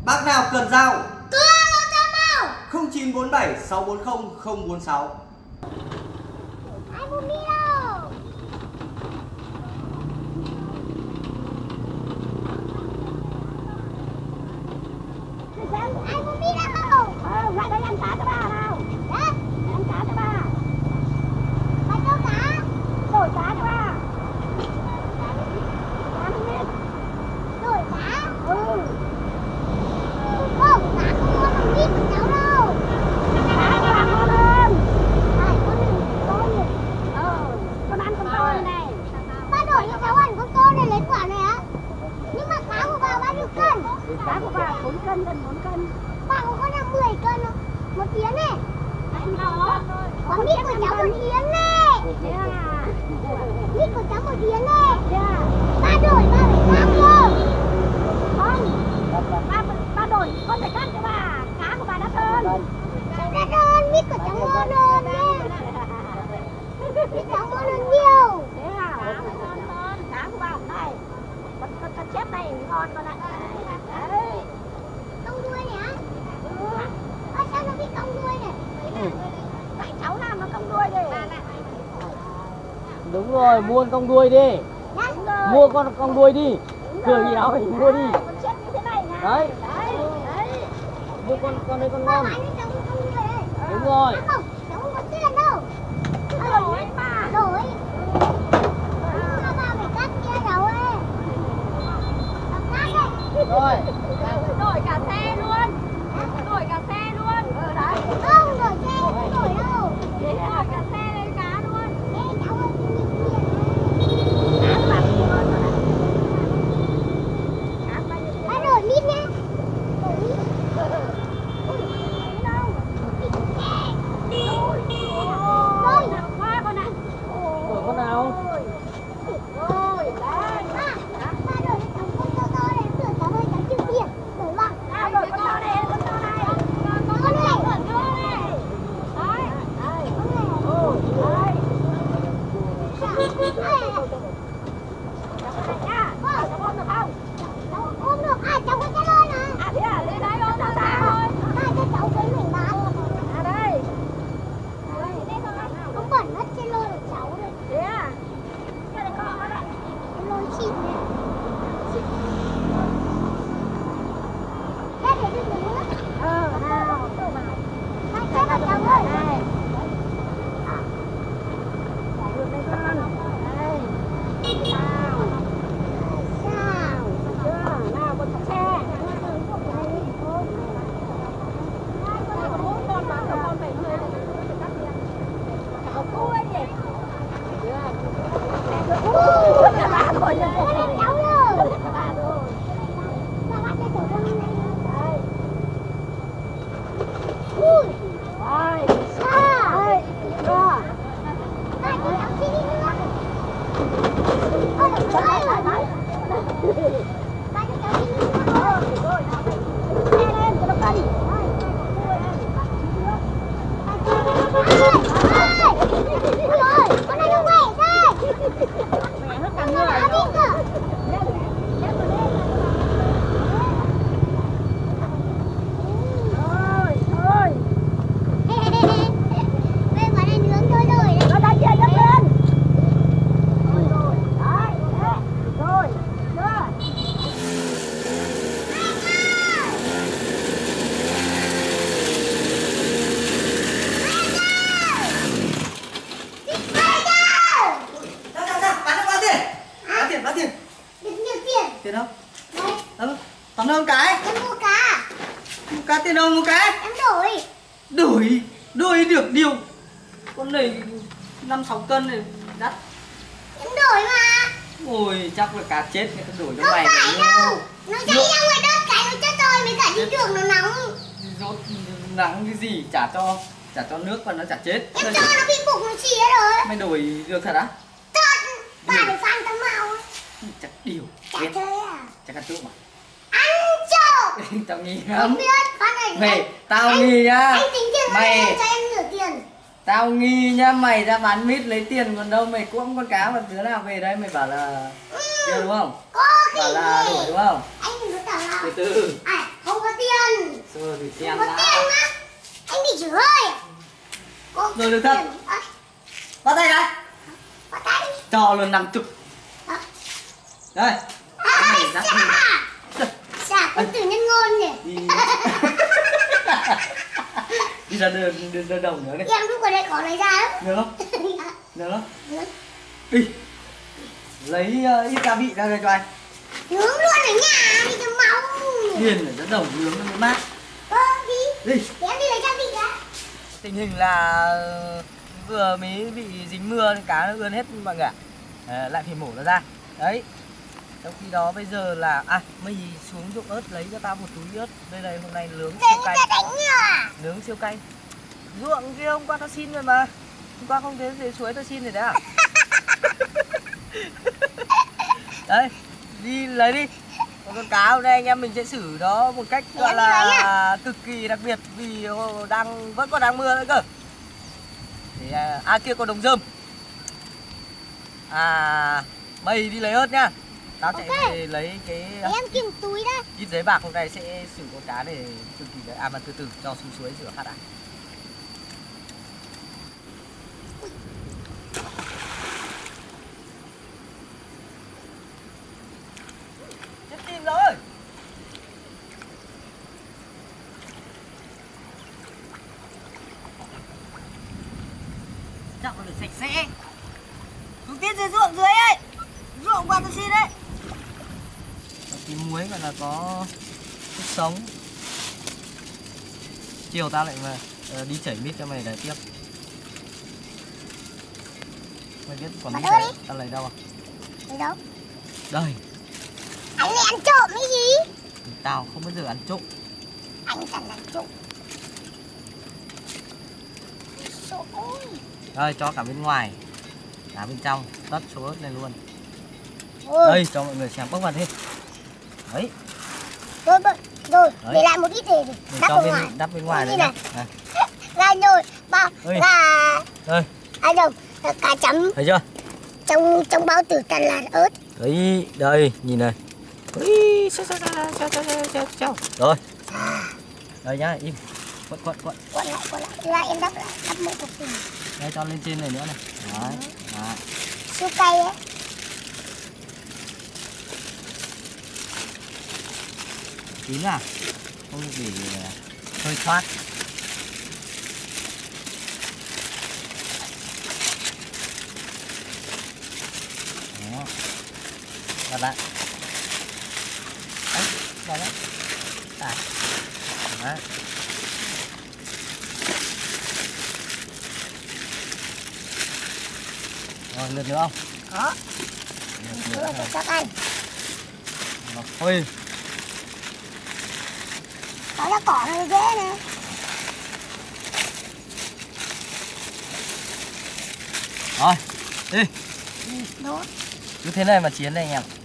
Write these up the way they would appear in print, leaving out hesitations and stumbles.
Bác nào cần rau? Cứ alo cho mau. 0947 640 046. Ai muốn đi đâu? Ai muốn đi đâu? Lại đây ăn cá cho ba nào. Đấy, ăn cá cho ba. Ba cho cá. Đổi cá cho ba. Đổi cá. Không, cá không ngon bằng mít của cháu đâu. Cá cho bà ngon hơn. Này, con ăn con to này. Ba đổi cho cháu ăn con to này lấy quả này á. Nhưng mà cá của bà bao nhiêu cân? Cá của bà 4 cân, gần 4 cân. Bà có con là 10 cân không? Một yến này. Có mít của cháu một yến này. Mít của cháu một yến này. Ba đổi, ba phải cắt cơ. Không, ba đổi, con phải cắt cho bà. Cá của bà đắt hơn. Đắt hơn, mít của cháu ngon hơn nhé. Mít cháu ngon hơn nhiều. Thế à? Cá của bà ở đây. Con chép này ngon con ạ. Đấy. Cong đuôi này á? Sao nó bị cong đuôi này? Tại cháu làm nó cong đuôi đây. Đúng rồi, mua con đuôi đi. Mua con đuôi đi. Cười gì đâu phải mua đi. Con chép như thế này nè. Đấy. Đấy. Mua con đấy con ngon. Đúng rồi. Không, cháu không có tiền đâu. Đổi mà. Đổi. Ba phải cắt kia cháu ơi. Rồi. Đổi cả xe luôn. Đổi cả xe luôn. Đấy. Không, đổi xe không đổi đâu. Đổi cả xe lên cá luôn. Ê, cháu ơi, cá bạc luôn. Ba đổi mít nhá. Đổi mít. Rồi, qua con ạ. Đổi con nào? Rồi, đấy. Ba đổi cho cháu con to to này, tưởng cháu ơi cháu chịu tiền. Đổi bằng. Đổi con to này, con to này. Con này, con này. Đấy. Đấy. Đấy. Cháu ôm được không? Cháu ôm được. À, cháu có cái lơi này. À, thế à? Lên đấy ôm cho cháu. Ba cho cháu cái mảnh bát. À, đây. Không bẩn mất trên lôi của cháu rồi. Thế à? Cái này con nó đấy. Cái lôi chịu này. Thế để đi nữa. Nào. Hai cái vào cháu ơi. Đây. Giải được đây con. Đây. Sao? Sao? Chưa? Nào con xe. Con bán cho con 70 này. Ui gì? Cả ba rồi nhá. Cháu rồi. Cả ba rồi. Ba bắt cho cháu con này. Đây. Ui. Rồi. Sao? Đây. Rồi. Ba cho cháu xin đi nữa. Ôi trời ơi. Ba cho cháu xin đi nữa. Rồi. Xe lên cho nó cân. Ôi ơi, con này nó khỏe thế. Mẹ hết cả người rồi. Thôi, thôi. Đây quả này nướng thôi rồi đấy. Nó đang kia nhấc lên. Rồi, rồi. Đấy, đấy. Rồi, chưa? Bán tiền. Được nhiều tiền. Tiền đâu? Đấy. Tóm đâu cái? Em mua cá. Mua cá tiền đâu mua cái? Em đổi. Đổi được điều. Con này 5-6 cân này đắt. Em đổi mà. Ôi chắc là cá chết người ta đổi cho Không mày. phải đâu. Nó cháy ra ngoài đất cái nó chết rồi mới cả đi đường nó nóng. Rốt nắng cái gì chả cho nước và nó chả chết. Em cho nó bị bụng nó xỉa rồi. Mày đổi được thật á? Thật. Bà để Phan Tâm Màu. Chắc điều. Chả chơi à? Chắc ăn trộm à? Ăn trộm. Tao nghi Không lắm. biết. Phan này. Mày, tao nghi nhá. Anh tính tiền Mày cho em nửa tiền. Tao nghi nhá, mày ra bán mít lấy tiền còn đâu mày cuỗng con cá mà đứa nào về đây mày bảo là kia đúng không? Có khi Bảo là về. đổi đúng không? Anh đừng có tỏ là Từ từ. à, không có tiền. Rồi thì xem Có đã. tiền á. Anh đi chửi ơi. Rồi được thật. Bắt tay đây. Bắt tay. Cho luôn 50. Đây. Cái này rắc lên. Xả con tử nhân ngôn nhỉ. Đi. Đi ra đưa đồng nữa đi. Em lúc ở đây có lấy ra không? Được không? Được không? Đi. Lấy ít gia vị ra đây cho anh. Nướng luôn ở nhà đi cho máu. Điền để dẫn đồng nướng nó mới mát. Đi. Đi. Để em đi lấy gia vị đã. Tình hình là vừa mới bị dính mưa nên cá nó ươn hết mọi người ạ. Lại phải mổ nó ra. Đấy. Trong khi đó bây giờ là mày xuống ruộng ớt lấy cho tao một túi ớt. Đây này hôm nay nướng siêu cay. Nướng siêu cay. Ruộng kia hôm qua tao xin rồi mà. Hôm qua không đến dưới suối tao xin rồi đấy à? Đấy, đi lấy đi. Còn con cá hôm nay anh em mình sẽ xử nó một cách gọi là cực kỳ đặc biệt vì vẫn còn đang mưa nữa cơ. Thì kia còn đồng rơm. Mày đi lấy ớt nhá. Tao chạy về lấy cái em kiếm túi đây. ít giấy bạc hôm nay sẽ xử con cá để cực kỳ đấy. Mà từ từ cho xuống suối rửa phát đã. Chết tim rồi. Chắc là được sạch sẽ. Xuống tiết dưới ruộng dưới ấy. Ruộng qua tôi xin đấy. Tí muối gọi là có sức sống. Chiều tao lại mà đi chảy mít cho mày để tiếp. Mày biết còn mít này tao lấy đâu à? Lấy đâu? Đây. Anh này ăn trộm cái gì? Tao không bao giờ ăn trộm. Anh chẳng ăn trộm. Ôi. Đây cho cả bên ngoài, cả bên trong, tất số ớt này luôn. Ôi. Đây cho mọi người xem bốc vào đi. Đấy. Rồi, Đấy. để lại một ít để đắp cho bên ngoài. đắp bên ngoài Đây này. này. Ra rồi, bao Ơi. là Đây, đâu? Cá chấm thấy chưa? trong bao tử toàn là ớt. Đấy, đây, nhìn này. Ui, sao. Rồi. Đây nhá, im. Quật. Quật lại. Ra em đắp một cục thịt. Đây cho lên trên này nữa này. Đấy. Đấy. Siêu cay ấy. Kín à? Không để hơi thoát. Đó. Đặt lại. Đấy, vào đấy. Đấy. Đấy. Rồi, lượt nữa không? Có. Lượt nữa Rồi, rồi. cho ăn. Ôi. Có ra cỏ này dễ nè. Rồi, đi. Đó. Cứ thế này mà chiến đây anh em.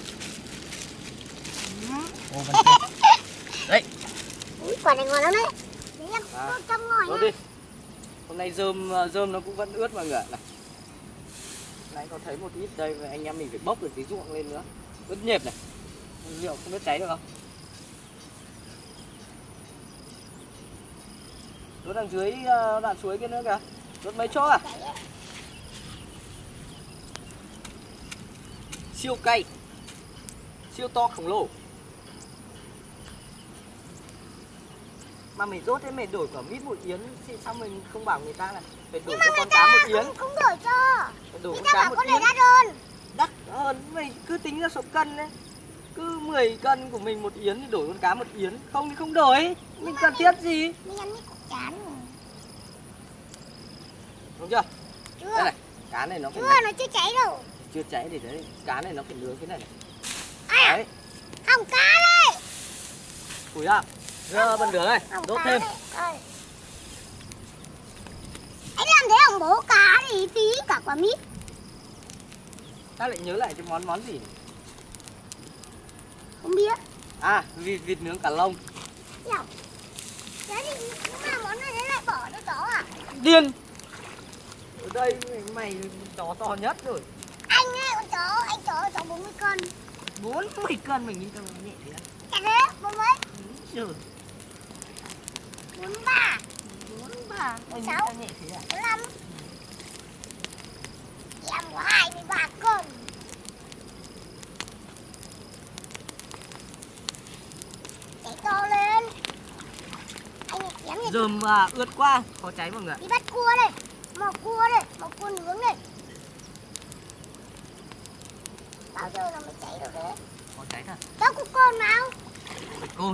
Ô, vẫn chưa. Đấy. Ui, quả này ngon lắm đấy. Đấy em trong ngồi Rồi nhá. đi. Hôm nay rơm nó cũng vẫn ướt mọi người này. Nãy có thấy một ít đây và anh em mình phải bốc được cái ruộng lên nữa. Ướt nhẹp này. Liệu không biết cháy được không? Đốt đằng dưới đoạn suối kia nữa kìa. Đốt mấy chỗ à? Siêu cay. Siêu to khổng lồ. Mà mày rốt thế mày đổi quả mít một yến thì sao mình không bảo người ta là phải đổi cho con cá một yến? Không đổi cho. Phải đổi Người con ta cá bảo một con này yến. đắt hơn. Đắt hơn, mày cứ tính ra số cân đấy. Cứ 10 cân của mình một yến thì đổi con cá một yến. Không thì không đổi. Mình cần thiết gì? Mình ăn mít cũng chán rồi. Đúng chưa? Chưa. Đây này, cá này nó phải Chưa, nó chưa cháy đâu. chưa cháy thì đấy, cá này nó phải nướng thế này này. À, Đấy, hỏng cá đây. củi ạ. Giờ bật lửa này, Hỏng đốt cá thêm. đây. Đây. Anh làm thế hỏng bố cá thì tí cả quả mít. Ta lại nhớ lại cái món gì? Không biết. À, vịt nướng cả lông. Nhở. Thế thì nhưng mà món này lại bỏ cho chó à? Điên. Ở đây mày chó to nhất rồi. Anh ấy con chó 40 cân. 40 cân mình nghĩ tao nhẹ thế. Chả thế, 40 mấy. Trời. 43, 43. Ôi, 46, nhẹ thế à? 45. Em có 23 cân. Cháy to lên. Anh ấy chém nhỉ? Dơm và ướt quá, khó cháy mọi người ạ. Đi bắt cua đây. Mò cua nướng đây. Bao giờ nó mới cháy được đấy? Khó cháy thật. Đâu có con nào. Côn.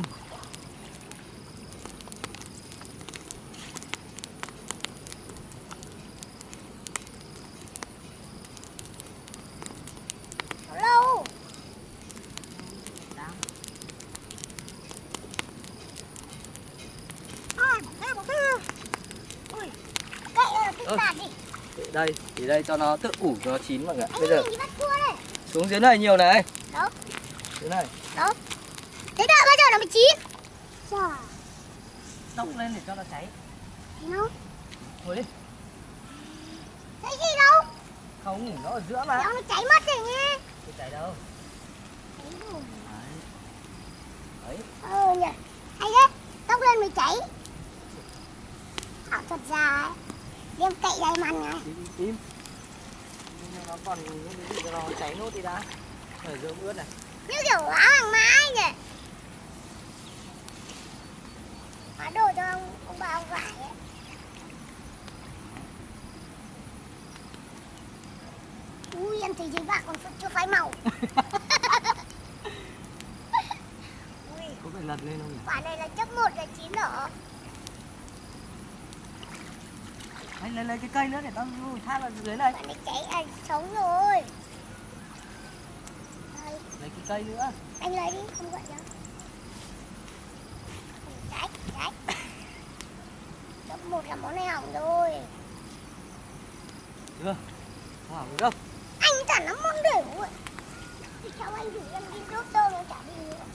Lâu. Ui, cậy cái tạt đi. Để đây cho nó tự ủ cho nó chín mọi người ạ. Anh Bây giờ mình đi bắt cua đây. xuống dưới này nhiều này. Đâu? Dưới này. Đâu? Thế đợi bây giờ nó mới chín. Trời. Đong lên để cho nó cháy. Đâu? Ngồi đi. Thấy gì đâu? Không ngủ nó ở giữa mà. Kéo nó cháy mất rồi nhé. Không cháy đâu. Đấy. Nhỉ. Hay đấy. Tóc lên mới cháy. Thảo thật ra ấy. Đem cậy đầy màn này. Tím. Nhưng nó còn những cái gì cho nó cháy nốt đi đã. Ở giữa ướt này. Như kiểu áo hàng mái nhỉ. Hóa đồ cho ông bà ông vải ấy. Ui em thấy giấy bạc còn chưa phai màu. Ui, Có phải lật lên không nhỉ? quả này là chấp 1 là chín rồi. Anh lấy cái cây nữa để tao thác vào dưới này. Quả này cháy sống rồi. Đây, Lấy cái cây nữa. anh lấy đi, không gọi đâu. Cháy. Chấp 1 là món này hỏng rồi. Chưa. Không hỏng được đâu. Anh chẳng lắm món đều rồi. Thì sao anh rủ em đi đốt tơ nó chả đi nữa.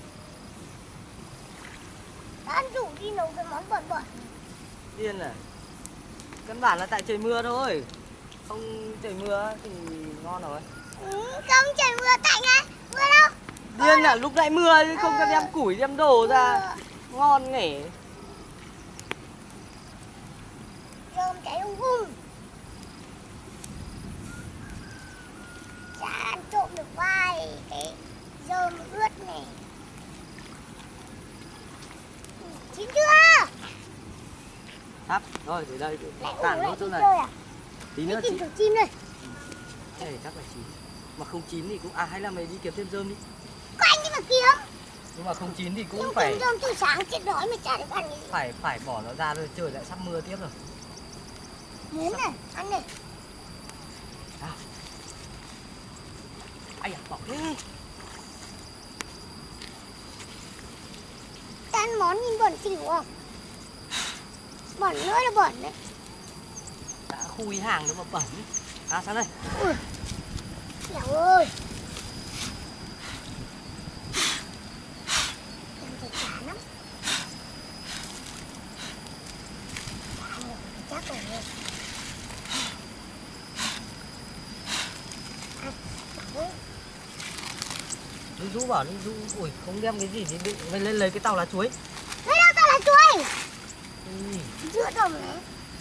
Đã anh rủ đi nấu cái món bẩn. Điên này. Căn bản là tại trời mưa thôi. Không trời mưa thì ngon rồi. Không trời mưa tại ngay. Mưa đâu? Điên là lúc nãy mưa chứ không có đem củi đem đồ ra. Ngon nghỉ. Rơm cháy hung. Chả ăn trộm được vài cái rơm ướt này. Chín chưa? Sắp. Rồi để đây để Lại cản ủ nốt chỗ lại này. chơi à? Tí nữa Đi chị. tìm thử chim đây. Cái này chắc là chín. Mà không chín thì cũng hay là mày đi kiếm thêm rơm đi. Có anh đi mà kiếm. Nhưng mà không chín thì cũng Nhưng phải kiếm rơm từ sáng chết đói mà chả được ăn cái gì. phải bỏ nó ra rồi, trời lại sắp mưa tiếp rồi. Miếng này, ăn này. Ai à, bỏ đi. Ta ăn món nhìn bẩn xỉu không? Bẩn nữa là bẩn đấy. Đã khui hàng nó mà bẩn. Sang đây. Ui, dẻo ơi. Em thấy chán lắm. Chán rồi, chắc rồi. Dũ bảo đi, Dũ ui không đem cái gì thì đựng, mày lên lấy cái tàu lá chuối. Lấy đâu tao là chuối. Ừ. Giữa đồng này.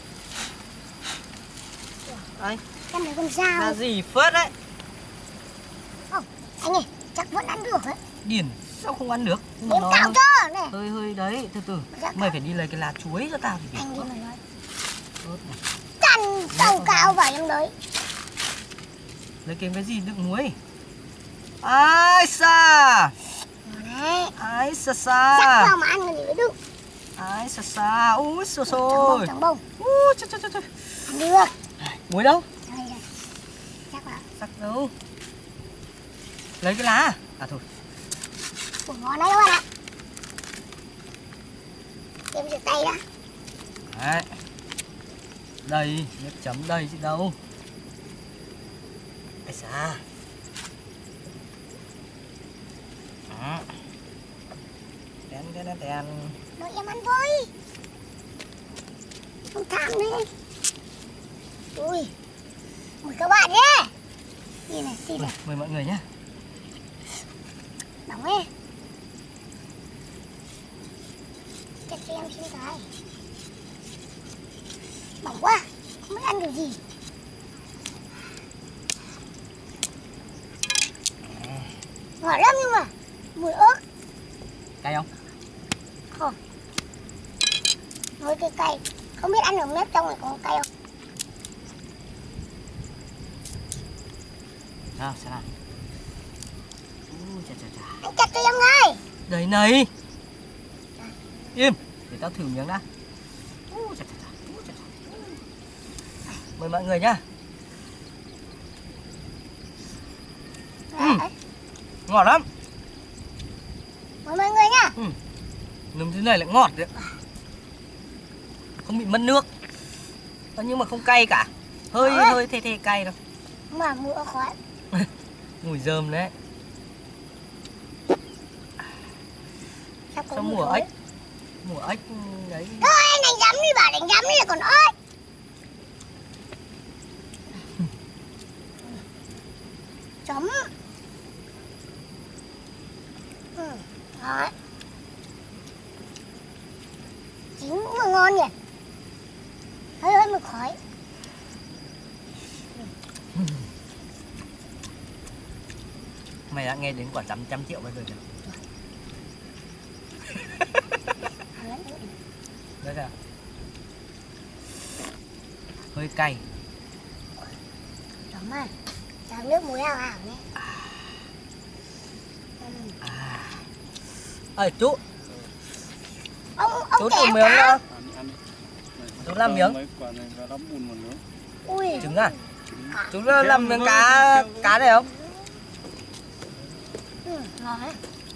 Đây, Em lấy con dao. là gì phết đấy. Không, anh ơi, chắc vẫn ăn được đấy. Điển, sao không ăn được? Nhưng mà Em nó cạo cho này. hơi đấy, từ từ. Dạ, Mày phải đi lấy cái lá chuối cho tao thì phải. Anh đi mà nói. Tốt này. Chăn tàu cạo vào trong đấy. Lấy cái gì đựng muối. Ai xa. Đấy. Ai xa Chắc xa. vào mà ăn thì mới được. Ai xa xa. Úi xôi Chẳng xôi. bông. Úi trời. Ăn được. Muối đâu? Đây đây. Chắc vào. Sắc đâu? Lấy cái lá. À thôi. Ủa, ngon đấy các bạn ạ. Em rửa tay đã. Đấy. Đây, nước chấm đây chứ đâu. Ai xa. Đó. Tén. Đợi em ăn với. Không thảm đấy. Ui. Mời các bạn nhé. Nhìn này, xin này. Mời mọi người nhé. Đóng ấy. chặt cho em xin cái. Bỏng quá, không biết ăn kiểu gì. Ngọt lắm nhưng mà mùi ớt. Cay không? Không. Nói cái cay, không biết ăn được nếp trong này có cay không? Sao xem nào. Chà. Anh chặt cho em ngay. Đây này. Im, để tao thử miếng đã. Chà. Mời mọi người nhá. Ngọt lắm. Mời mọi người nhá. Nấm thế này lại ngọt đấy. Không bị mất nước. Nhưng mà không cay cả. Hơi the cay đâu. Mà mùi ớt khói. Mùi rơm đấy. Sao mùa ếch. Mùa ếch đấy. Thôi đánh giấm đi, bảo đánh giấm đi là còn ếch. Chấm. Đấy. Chín cũng mà ngon nhỉ. Hơi mùi khói. Mày đã nghe đến quả chấm 100 triệu bao giờ chưa? Đấy sao? Hơi cay. Chấm à. Chấm nước muối hào hảo nhé. Ơi chú. Ông Chú kẻ thử miếng cá. đó. Chú làm miếng. Ui. Trứng à? Chú làm miếng cá này không? Ngon đấy.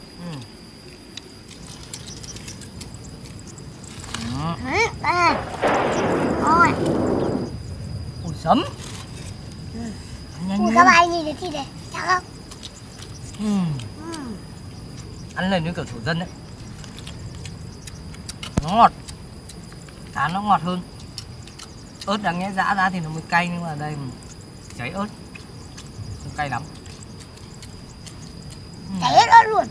Đây. Rồi. Ui sấm. Ui, các bạn nhìn thấy thịt này, chắc không? Ăn lên như kiểu thổ dân đấy. Nó ngọt. Cá nó ngọt hơn. Ớt đáng nhẽ giã ra thì nó mới cay, nhưng mà đây cháy ớt. Không cay lắm. Cháy hết ớt luôn.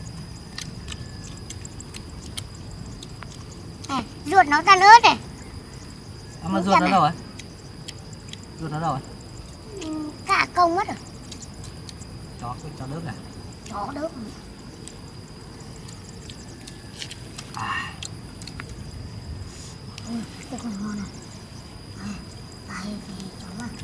Này, ruột nó tan ớt này. Mà ruột nó đâu rồi? Ruột nó đâu rồi? Cả công mất rồi. Cho đớp này. Chó đớp. Cái còn ngon này. Đây thì chó mà.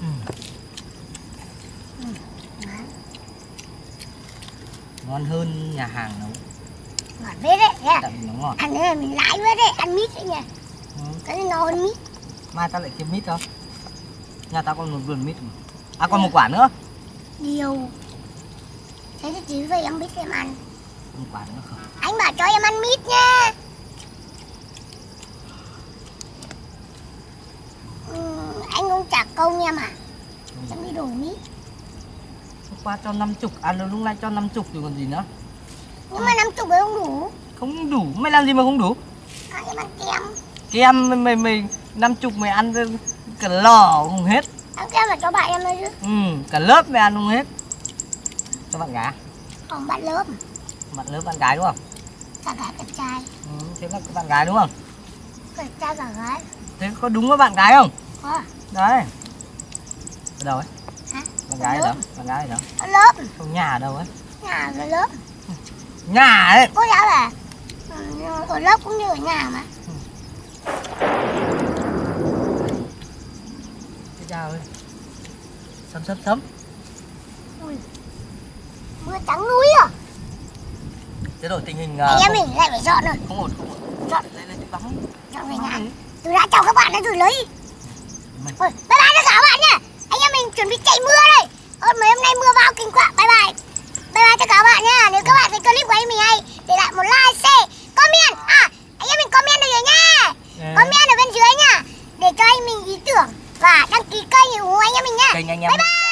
Ngon hơn nhà hàng nấu. Ngọt vết đấy. Tại vì nó ngọt. Ăn này mình lãi vết đấy, ăn mít đấy nhỉ. Cái này ngon mít. Mai tao lại kiếm mít không? Nhà tao còn một vườn mít mà. À còn một quả nữa. Điều. Thế thì chỉ phải em biết em ăn. Một quả nữa không? Anh bảo cho em ăn mít nha. Anh không trả công em à? Em đi đổi mít. Hôm qua cho 50, lúc nay cho 50 rồi còn gì nữa. Nhưng mà 50 ấy không đủ. Không đủ, mày làm gì mà không đủ? Em ăn kem. Kem mày 50 mày ăn cả lò không hết. Ăn kem là cho bạn em thôi chứ. Cả lớp mày ăn không hết. Cho bạn gái. Còn bạn lớp. Bạn lớp bạn gái đúng không? Cả gái cả trai. Thế là bạn gái đúng không? Cả trai cả gái. Thế có đúng với bạn gái không? Có. Đấy. Ở đâu ấy? Hả? Bạn gái ở đâu? Bạn gái ở đâu? Ở lớp. Không, nhà ở đâu ấy? Nhà ở lớp. Nhà ấy. Cô giáo là ở lớp cũng như ở nhà mà. Thế chào ơi. Sấm. Ui. Mưa trắng núi à? Thế đổi tình hình Anh em mình lại phải dọn rồi. không ổn. Dọn. Lên đi vắng. Dọn về nhà. Tôi đã chào các bạn đã rồi lấy. Thôi, bye bye tất cả các bạn nha. Anh em mình chuẩn bị chạy mưa đây. Mấy hôm nay mưa bao kinh quá. Bye bye. Bye bye tất cả các bạn nha. Nếu các bạn thấy clip của anh mình hay, để lại một like, share, comment. Anh em mình comment được rồi nha. Comment ở bên dưới nha. Để cho anh mình ý tưởng và đăng ký kênh ủng hộ anh em mình nha. Kênh anh em. Bye bye.